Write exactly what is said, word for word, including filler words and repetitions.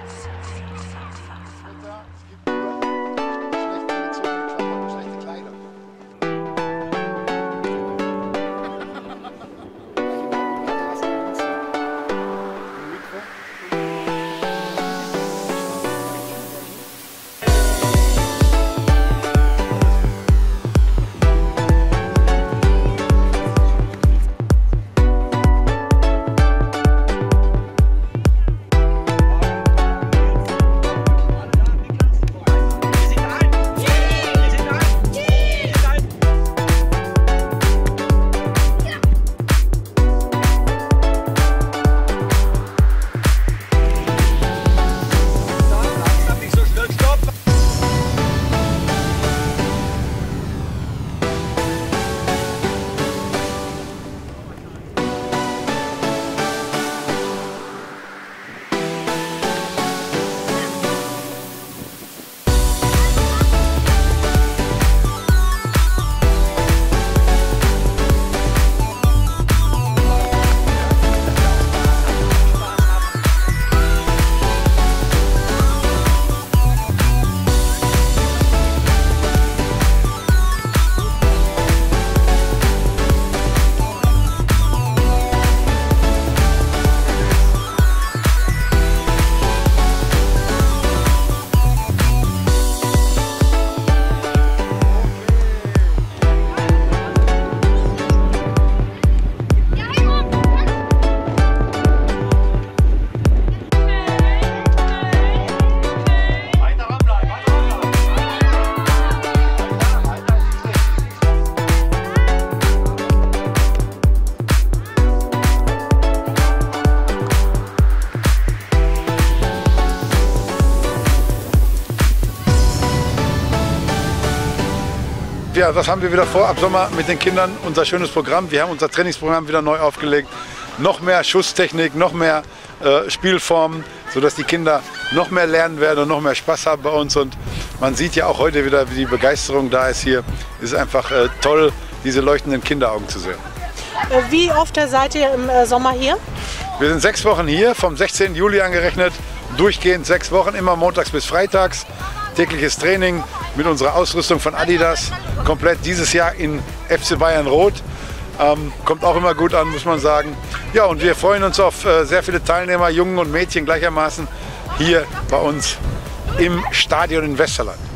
Ja, das haben wir wieder vor ab Sommer mit den Kindern, unser schönes Programm. Wir haben unser Trainingsprogramm wieder neu aufgelegt. Noch mehr Schusstechnik, noch mehr äh, Spielformen, sodass die Kinder noch mehr lernen werden und noch mehr Spaß haben bei uns. Und man sieht ja auch heute wieder, wie die Begeisterung da ist hier. Es ist einfach äh, toll, diese leuchtenden Kinderaugen zu sehen. Wie oft seid ihr im äh, Sommer hier? Wir sind sechs Wochen hier, vom sechzehnten Juli angerechnet, durchgehend sechs Wochen, immer montags bis freitags. Tägliches Training mit unserer Ausrüstung von Adidas, komplett dieses Jahr in F C Bayern Rot. Ähm, kommt auch immer gut an, muss man sagen. Ja, und wir freuen uns auf äh, sehr viele Teilnehmer, Jungen und Mädchen gleichermaßen, hier bei uns im Stadion in Westerland.